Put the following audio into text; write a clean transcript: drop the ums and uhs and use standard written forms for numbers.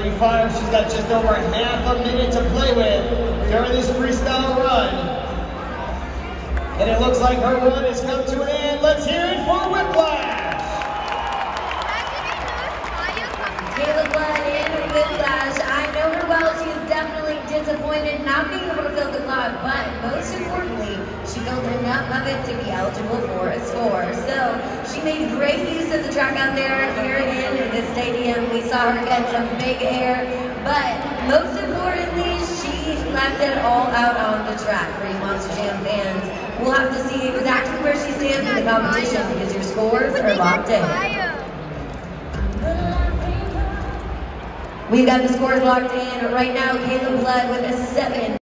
3.35. She's got just over half a minute to play with during this freestyle run. And it looks like her run has come to an end. Let's hear it for Whiplash! Kayla Blood in Whiplash. I know her well. She is definitely disappointed not being able to fill the clock, but most importantly, she filled enough of it to be eligible for a score. So she made great use of the track out there here in the stadium. We saw her get some big air, but most importantly, she left it all out on the track. For you Monster Jam fans, we'll have to see exactly where she stands in the competition because your scores are locked in. We've got the scores locked in right now. Kayla Blood with a 7.